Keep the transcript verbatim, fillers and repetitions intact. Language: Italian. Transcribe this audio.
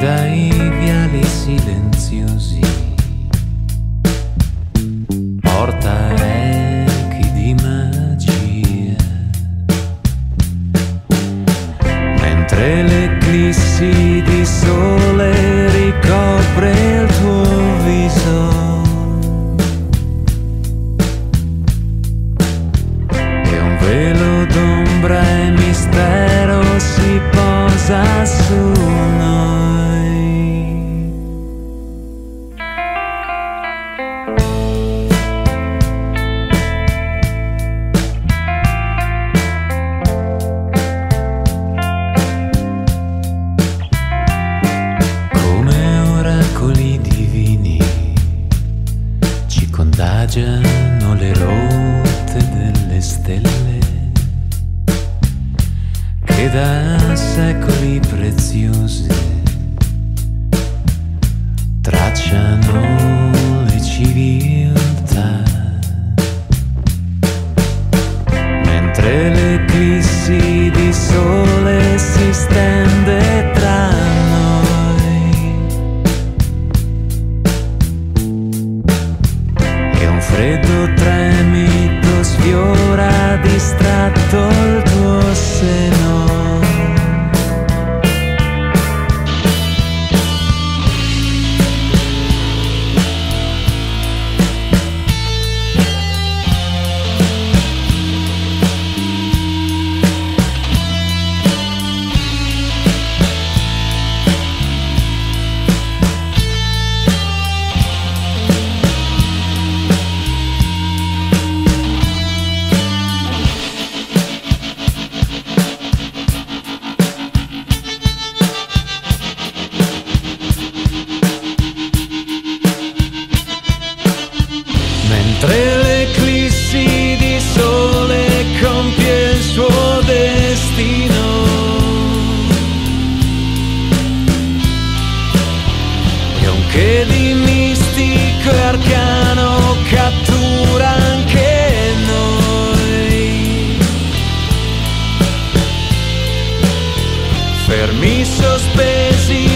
dai viali silenziosi porta echi di magia, mentre l'eclissi di sole ricopre il tuo viso. E un velo d'ombra e mistero si posa su noi. Come oracoli divini ci contagiano le rotte delle stelle che da secoli preziosi tracciano le civiltà, mentre l'eclissi di sole si stende tra noi e un freddo tremito sfiora distratto il tuo seno. Mentre l'eclissi di sole compie il suo destino, e un che di mistico e arcano cattura anche noi, fermi sospesi